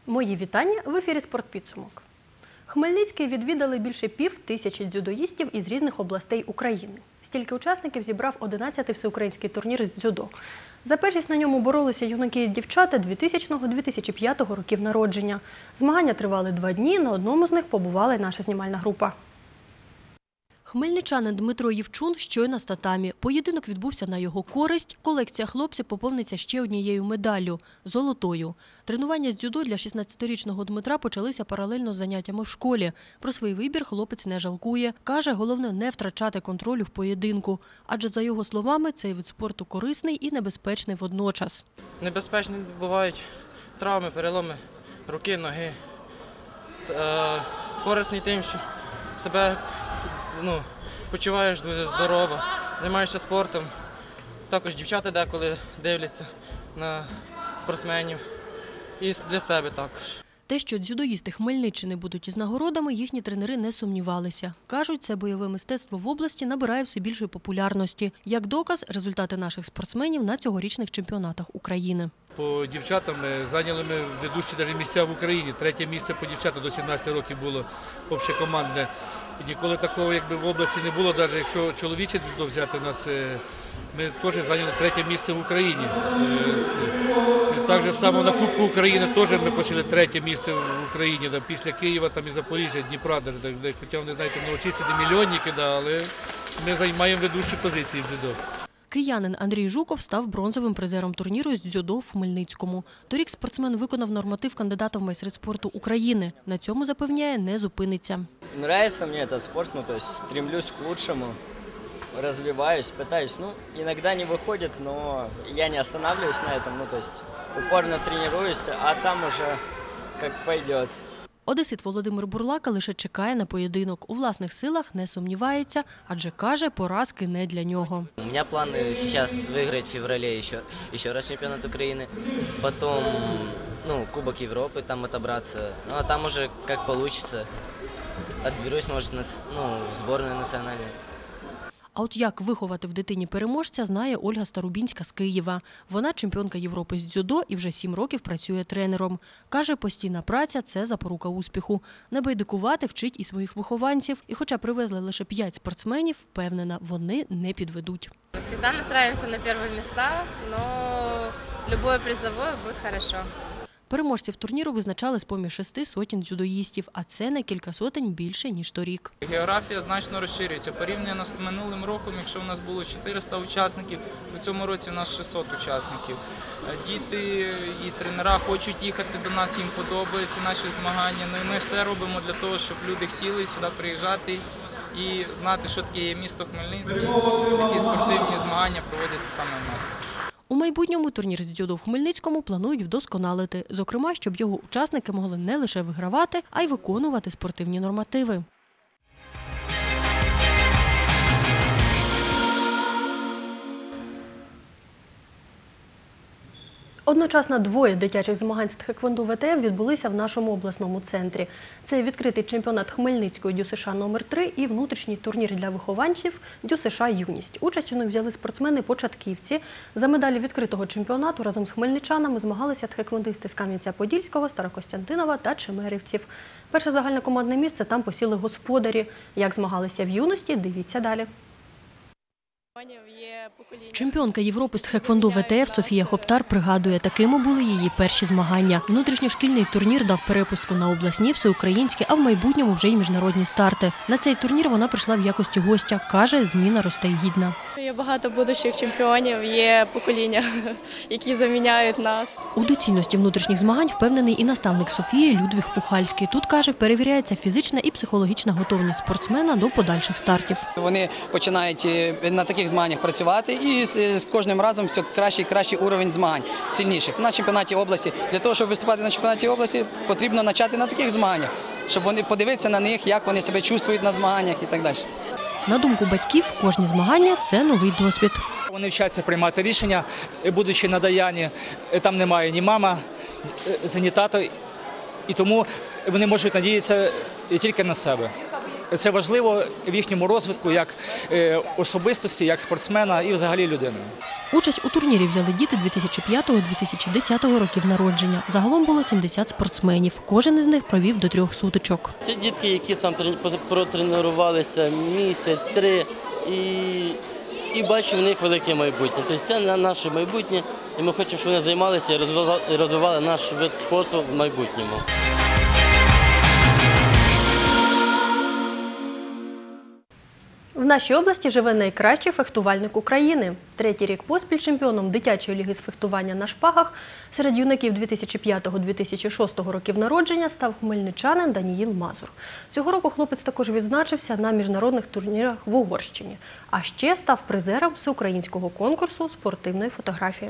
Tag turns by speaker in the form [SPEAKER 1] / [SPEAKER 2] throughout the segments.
[SPEAKER 1] Мої вітання в ефірі «Спортпідсумок». Хмельницький відвідали більше 5000 дзюдоїстів із різних областей України. Стільки учасників зібрав 11-й всеукраїнський турнір з дзюдо. За першість на ньому боролися юнаки і дівчата 2000-2005 років народження. Змагання тривали 2 дні, на одному з них побувала й наша знімальна група. Хмельничанин Дмитро Євчун щойно з татамі. Поєдинок відбувся на його користь. Колекція хлопців поповниться ще однією медаллю – золотою. Тренування з дзюдо для 16-річного Дмитра почалися паралельно з заняттями в школі. Про свій вибір хлопець не жалкує. Каже, головне не втрачати контролю в поєдинку. Адже, за його словами, цей вид спорту корисний і небезпечний водночас.
[SPEAKER 2] Небезпечні бувають травми, переломи руки, ноги. Корисний тим, що себе почуваєш дуже здорово, займаєшся спортом. Також дівчата деколи дивляться на спортсменів і для себе також.
[SPEAKER 1] Те, що дзюдоїсти Хмельниччини будуть із нагородами, їхні тренери не сумнівалися. Кажуть, це бойове мистецтво в області набирає все більшої популярності. Як доказ – результати наших спортсменів на цьогорічних чемпіонатах України.
[SPEAKER 3] По дівчатам зайняли ми ведучі навіть місця в Україні. 3-е місце по дівчатам до 17 років було общекомандне. І ніколи такого в області не було, навіть якщо чоловіче дзюдо взяти, ми теж зайняли 3-е місце в Україні. Так же само на Кубку України теж ми посіли 3-е місце в Україні. Після Києва і Запоріжжя, Дніпра, хоча вони, знаєте, многочисленні мільйонники, але ми займаємо ведучі позиції в дзюдо.
[SPEAKER 1] Киянин Андрій Жуков став бронзовим призером турніру з дзюдо в Хмельницькому. Торік спортсмен виконав норматив кандидата в майстри спорту України. На цьому, запевняє, не зупиниться.
[SPEAKER 4] Нравится мне этот спорт, стремлюсь к лучшему, развиваюсь, пытаюсь. Иногда не выходит, но я не останавливаюсь на этом, упорно тренируюсь, а там уже как пойдет.
[SPEAKER 1] Одесит Володимир Бурлака лише чекає на поєдинок. У власних силах не сумнівається, адже, каже, поразки не для нього.
[SPEAKER 5] У меня планы сейчас выиграть в феврале еще раз чемпионат Украины, потом Кубок Европы, там отобраться, а там уже как получится, отберусь, может, в сборную национальную.
[SPEAKER 1] А от як виховати в дитині переможця, знає Ольга Старубінська з Києва. Вона чемпіонка Європи з дзюдо і вже 7 років працює тренером. Каже, постійна праця – це запорука успіху. Не байдикувати вчить і своїх вихованців. І хоча привезли лише 5 спортсменів, впевнена, вони не підведуть.
[SPEAKER 6] Всегда настраиваемся на первые места, но любое призовое будет хорошо.
[SPEAKER 1] Переможців турніру визначали з-поміж 6 сотень дзюдоїстів, а це на кілька сотень більше, ніж торік.
[SPEAKER 7] Географія значно розширюється. Порівняно з минулим роком, якщо у нас було 400 учасників, то в цьому році у нас 600 учасників. Діти і тренера хочуть їхати до нас, їм подобаються наші змагання. І ми все робимо для того, щоб люди хотіли сюди приїжджати і знати, що таке є місто Хмельницький, які спортивні змагання проводяться саме в нас.
[SPEAKER 1] У майбутньому турнір з дзюдо в Хмельницькому планують вдосконалити. Зокрема, щоб його учасники могли не лише вигравати, а й виконувати спортивні нормативи. Одночасно 2 дитячих змагань з тхеквондо ВТФ відбулися в нашому обласному центрі. Це відкритий чемпіонат Хмельницької ДЮСШ номер 3 і внутрішній турнір для вихованців ДЮСШ «Юність». Участь у них взяли спортсмени-початківці. За медалі відкритого чемпіонату разом з хмельничанами змагалися тхеквондисти з Кам'янця-Подільського, Старокостянтинова та Чемерівців. Перше загальнокомандне місце там посіли господарі. Як змагалися в юності, дивіться далі. Чемпіонка Європи з тхеквондо ВТФ Софія Хоптар пригадує, такими були її перші змагання. Внутрішньошкільний турнір дав перепустку на обласні, всеукраїнські, а в майбутньому вже й міжнародні старти. На цей турнір вона прийшла в якості гостя. Каже, зміна росте й гідна.
[SPEAKER 8] Є багато будущих чемпіонів, є покоління, які заміняють нас.
[SPEAKER 1] У доцільності внутрішніх змагань впевнений і наставник Софії Людвіг Пухальський. Тут, каже, перевіряється фізична і психологічна готовність спортсмена до подальших стартів.
[SPEAKER 9] Вони починають на таких змаганнях працювати і з кожним разом все кращий і кращий уровень змагань, сильніших. На чемпіонаті області, для того, щоб виступати на чемпіонаті області, потрібно почати на таких змаганнях, щоб вони подивитися на них, як вони себе чувствують на змаганнях і так далі.
[SPEAKER 1] На думку батьків, кожні змагання – це новий досвід.
[SPEAKER 10] Вони вчаться приймати рішення, будучи на Даяні, там немає ні мама, ні тато, і тому вони можуть надіятися тільки на себе. Це важливо в їхньому розвитку як особистості, як спортсмена і взагалі людини.
[SPEAKER 1] Участь у турнірі взяли діти 2005-2010 років народження. Загалом було 70 спортсменів. Кожен із них провів до 3 сутичок.
[SPEAKER 11] Це дітки, які там протренувалися місяць, 3 і бачу в них велике майбутнє. Тобто це наше майбутнє, і ми хочемо, щоб вони займалися і розвивали наш вид спорту в майбутньому.
[SPEAKER 1] В нашій області живе найкращий фехтувальник України. 3-й рік поспіль чемпіоном дитячої ліги з фехтування на шпагах серед юнаків 2005-2006 років народження став хмельничанин Даніїл Мазур. Цього року хлопець також відзначився на міжнародних турнірах в Угорщині, а ще став призером всеукраїнського конкурсу спортивної фотографії.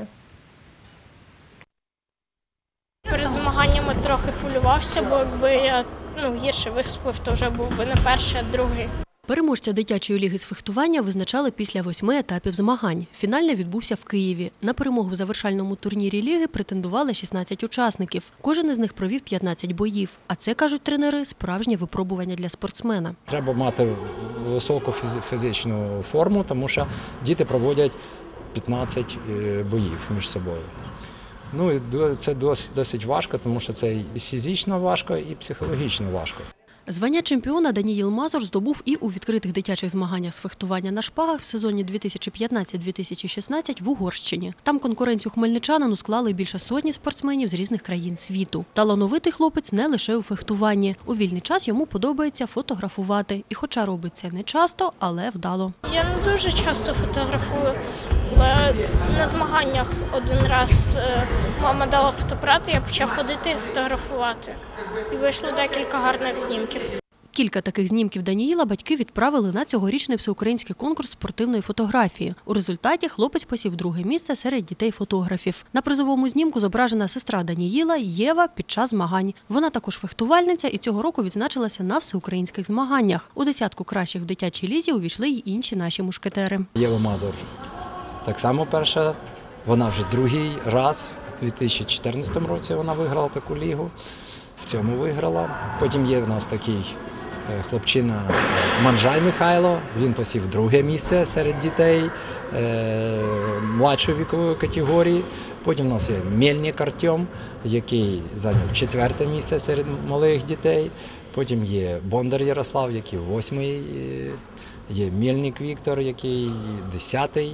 [SPEAKER 8] Перед змаганнями трохи хвилювався, бо якби я гірше виступив, то вже був би не перший, а другий.
[SPEAKER 1] Переможця дитячої ліги з фехтування визначали після 8 етапів змагань. Фінальний відбувся в Києві. На перемогу в завершальному турнірі ліги претендували 16 учасників. Кожен із них провів 15 боїв. А це, кажуть тренери, справжнє випробування для спортсмена.
[SPEAKER 12] Треба мати високу фізичну форму, тому що діти проводять 15 боїв між собою. Це досить важко, тому що це і фізично важко, і психологічно важко.
[SPEAKER 1] Звання чемпіона Даніїл Мазур здобув і у відкритих дитячих змаганнях з фехтування на шпагах в сезоні 2015-2016 в Угорщині. Там конкуренцію хмельничанину склали більше сотні спортсменів з різних країн світу. Талановитий хлопець не лише у фехтуванні. У вільний час йому подобається фотографувати. І хоча робить це не часто, але вдало.
[SPEAKER 8] Я не дуже часто фотографую, але на змаганнях один раз мама дала фотоапарат, і я почав ходити фотографувати. І вийшло декілька гарних знімків.
[SPEAKER 1] Кілька таких знімків Даніїла батьки відправили на цьогорічний всеукраїнський конкурс спортивної фотографії. У результаті хлопець посів 2-е місце серед дітей-фотографів. На призовому знімку зображена сестра Даніїла Єва під час змагань. Вона також фехтувальниця і цього року відзначилася на всеукраїнських змаганнях. У 10 кращих в дитячій лізі увійшли й інші наші мушкетери.
[SPEAKER 12] Єва Мазур так само перша. Вона вже 2-й раз, у 2014 році вона виграла таку лігу. В цьому виграла. Потім є в нас такий хлопчина Манжай Михайло. Він посів 2-е місце серед дітей младшої вікової категорії. Потім у нас є Мельник Артем, який зайняв 4-те місце серед малих дітей. Потім є Бондар Ярослав, який 8-й. Є Мельник Віктор, який 10-й.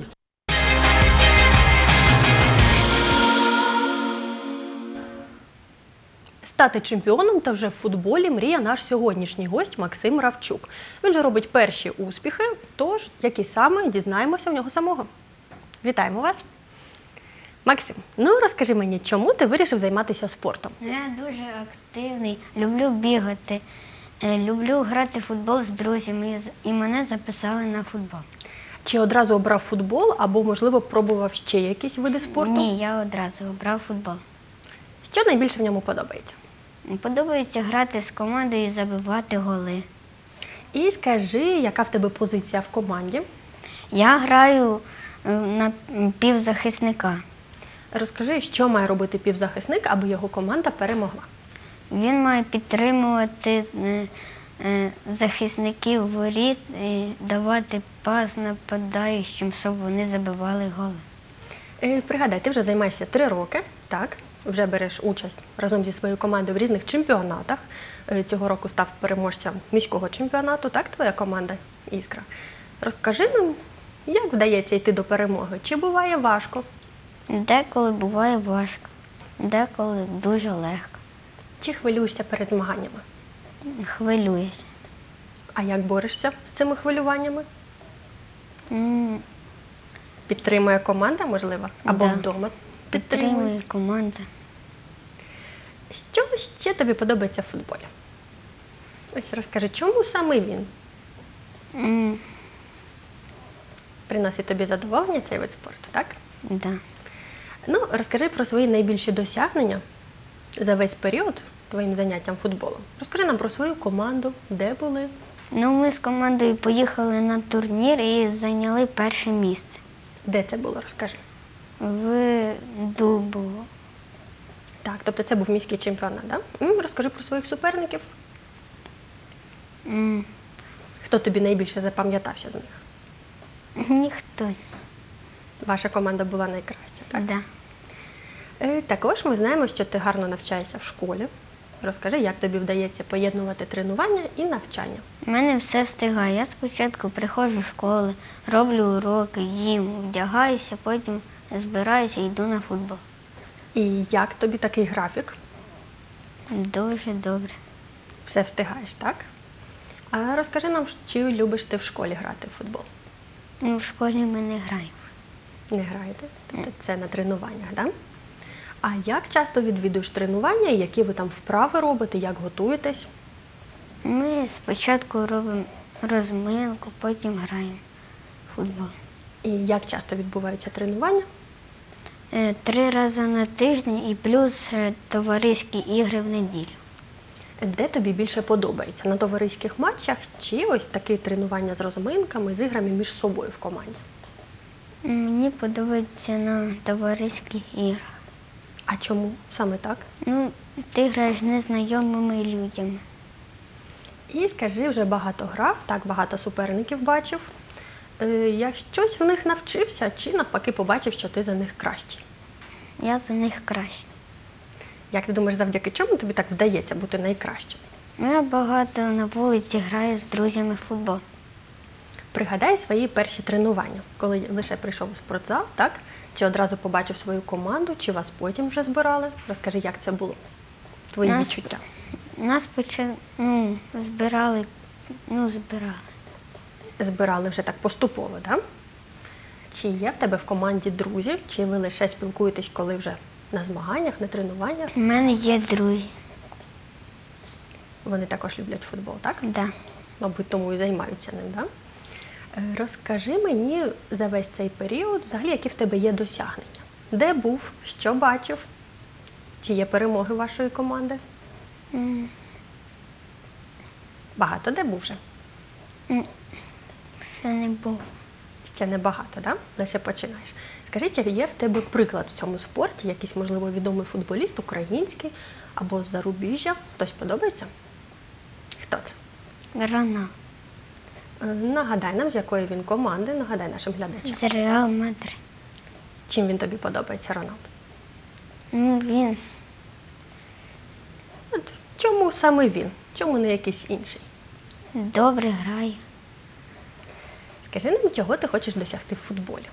[SPEAKER 1] Стати чемпіоном та вже в футболі мріє наш сьогоднішній гость Максим Равчук. Він же робить перші успіхи, тож які саме, дізнаємося в нього самого. Вітаємо вас. Максим, розкажи мені, чому ти вирішив займатися спортом?
[SPEAKER 13] Я дуже активний, люблю бігати, люблю грати в футбол з друзями і мене записали на футбол.
[SPEAKER 1] Чи одразу обрав футбол або, можливо, пробував ще якісь види спорту?
[SPEAKER 13] Ні, я одразу обрав футбол.
[SPEAKER 1] Що найбільше в ньому подобається?
[SPEAKER 13] Подобається грати з командою і забивати голи.
[SPEAKER 1] І скажи, яка в тебе позиція в команді?
[SPEAKER 13] Я граю на півзахисника.
[SPEAKER 1] Розкажи, що має робити півзахисник, аби його команда перемогла?
[SPEAKER 13] Він має підтримувати захисників воріт і давати пас нападаючим, щоб вони забивали голи.
[SPEAKER 1] Пригадай, ти вже займаєшся 3 роки, так? Вже береш участь разом зі своєю командою в різних чемпіонатах. Цього року став переможцем міського чемпіонату, так, твоя команда «Іскра». Розкажи нам, як вдається йти до перемоги? Чи буває важко?
[SPEAKER 13] Деколи буває важко, деколи дуже легко.
[SPEAKER 1] Чи хвилюєшся перед змаганнями?
[SPEAKER 13] Хвилююся.
[SPEAKER 1] А як борешся з цими хвилюваннями? Підтримує команда, можливо? Або вдома?
[SPEAKER 13] Підтримує команда.
[SPEAKER 1] Що ще тобі подобається в футболі? Ось розкажи, чому саме він? Приносить тобі задоволення цей вид спорту, так?
[SPEAKER 13] Так.
[SPEAKER 1] Розкажи про свої найбільші досягнення за весь період твоїм заняттям футболом. Розкажи нам про свою команду, де були?
[SPEAKER 13] Ми з командою поїхали на турнір і зайняли 1-е місце.
[SPEAKER 1] Де це було, розкажи.
[SPEAKER 13] В Дубово.
[SPEAKER 1] Так, тобто це був міський чемпіонат, так? Розкажи про своїх суперників. Хто тобі найбільше запам'ятався з них?
[SPEAKER 13] Ніхто.
[SPEAKER 1] Ваша команда була найкраща, так?
[SPEAKER 13] Да.
[SPEAKER 1] Також ми знаємо, що ти гарно навчаєшся в школі. Розкажи, як тобі вдається поєднувати тренування і навчання?
[SPEAKER 13] У мене все встигає. Я спочатку приходжу в школу, роблю уроки, їм, вдягаюся, потім збираюся і йду на футбол.
[SPEAKER 1] І як тобі такий графік?
[SPEAKER 13] Дуже добре.
[SPEAKER 1] Все встигаєш, так? А розкажи нам, чи любиш ти в школі грати в футбол?
[SPEAKER 13] Ну, в школі ми не граємо.
[SPEAKER 1] Не граєте? Тобто це на тренуваннях, так? А як часто відвідуєш тренування, і які ви там вправи робите, як готуєтесь?
[SPEAKER 13] Ми спочатку робимо розминку, потім граємо в футбол.
[SPEAKER 1] І як часто відбуваються тренування?
[SPEAKER 13] 3 рази на тиждень і плюс товариські ігри в неділю.
[SPEAKER 1] Де тобі більше подобається? На товариських матчах чи ось такі тренування з розминками, з іграми між собою в команді?
[SPEAKER 13] Мені подобається на товариських іграх.
[SPEAKER 1] А чому саме так?
[SPEAKER 13] Ну, ти граєш з незнайомими людьми.
[SPEAKER 1] І скажи, вже багато грав, так багато суперників бачив. Як щось в них навчився, чи навпаки побачив, що ти за них кращий?
[SPEAKER 13] Я за них краще.
[SPEAKER 1] Як ти думаєш, завдяки чому тобі так вдається бути найкращим?
[SPEAKER 13] Я багато на вулиці граю з друзями в футбол.
[SPEAKER 1] Пригадай свої перші тренування, коли лише прийшов у спортзал, так? Чи одразу побачив свою команду, чи вас потім вже збирали? Розкажи, як це було? Твої відчуття.
[SPEAKER 13] Нас збирали.
[SPEAKER 1] Збирали вже так поступово, так? Чи є в тебе в команді друзі, чи ви лише спілкуєтесь, коли вже на змаганнях, на тренуваннях?
[SPEAKER 13] У мене є друзі.
[SPEAKER 1] Вони також люблять футбол, так?
[SPEAKER 13] Так. Да.
[SPEAKER 1] Мабуть, тому і займаються ним, так? Розкажи мені за весь цей період, взагалі, які в тебе є досягнення? Де був, що бачив? Чи є перемоги вашої команди? Багато де був вже?
[SPEAKER 13] Ще не був.
[SPEAKER 1] Ще не багато, так? Лише починаєш. Скажи, чи є в тебе приклад в цьому спорті, якийсь, можливо, відомий футболіст, український або з зарубіжжя? Хтось подобається? Хто це?
[SPEAKER 13] Роналдо.
[SPEAKER 1] Нагадай нам, з якої він команди, нагадай нашим глядачам.
[SPEAKER 13] З Реал Мадрид.
[SPEAKER 1] Чим він тобі подобається, Роналдо?
[SPEAKER 13] Ну, він.
[SPEAKER 1] Чому саме він? Чому не якийсь інший?
[SPEAKER 13] Добре грає.
[SPEAKER 1] Скажи нам, чого ти хочеш досягти в футболі?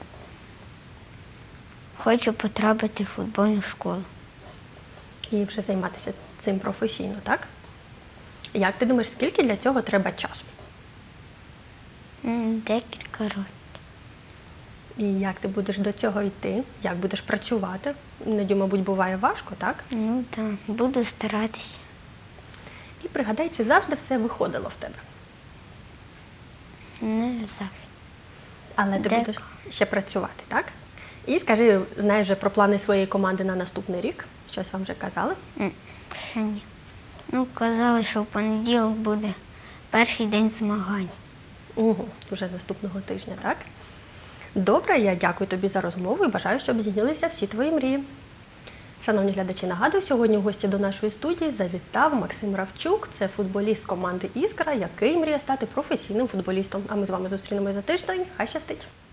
[SPEAKER 13] Хочу потрапити в футбольну школу.
[SPEAKER 1] І вже займатися цим професійно, так? Як ти думаєш, скільки для цього треба часу?
[SPEAKER 13] Декілька років.
[SPEAKER 1] І як ти будеш до цього йти? Як будеш працювати? Іноді, мабуть, буває важко, так?
[SPEAKER 13] Ну так, буду старатися.
[SPEAKER 1] І пригадай, чи завжди все виходило в тебе?
[SPEAKER 13] Не завжди.
[SPEAKER 1] Але ти будеш ще працювати, так? І скажи, знаєш вже про плани своєї команди на наступний рік? Щось вам вже казали?
[SPEAKER 13] Ще ні. Ну, казали, що в понеділок буде перший день змагань.
[SPEAKER 1] Вже наступного тижня, так? Добре, я дякую тобі за розмову і бажаю, щоб здійснилися всі твої мрії. Шановні глядачі, нагадую, сьогодні в гості до нашої студії завітав Максим Равчук. Це футболіст команди «Іскра», який мріє стати професійним футболістом. А ми з вами зустрінемося за тиждень. Хай щастить!